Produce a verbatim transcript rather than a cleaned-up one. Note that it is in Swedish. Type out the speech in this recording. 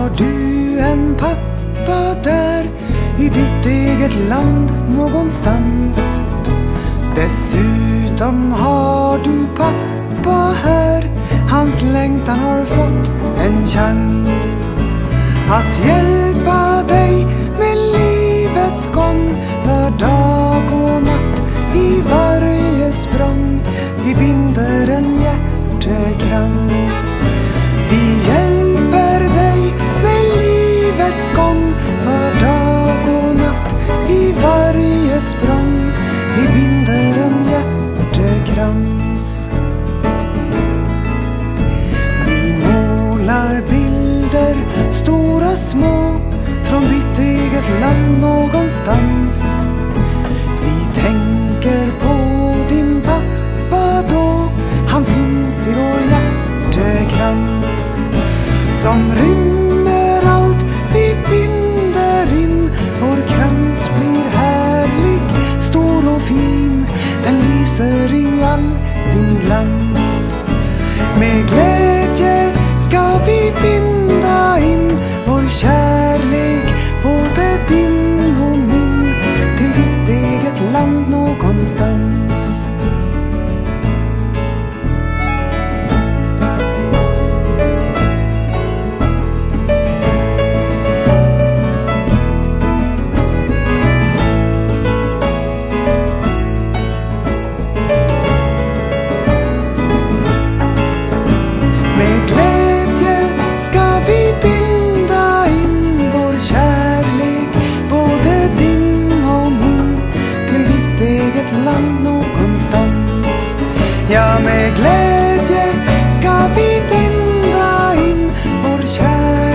Har du en pappa där i ditt eget land någonstans? Dessutom har du pappa här. Hans längtan har fått en chans att hjälpa dig med livets gång. Var dag och natt i varje språng. Vi binder en hjärtekrans. Vi hjälper dig med livets gång. Var dag och natt i varje språng. Vi binder en hjärtekrans. Vi målar bilder, stora små, från ditt eget land någonstans. Vi tänker på din pappa då. Han finns i vår hjärtekrans, som rymmer allt vi binder in. Vår krans blir härlig, stor och fin. Den lyser i all sin glans. Med glädje ska vi binda in vår kärlek, både din och min, till ditt eget land någonstans. Ja, med glädje ska vi binda in vår kärlek.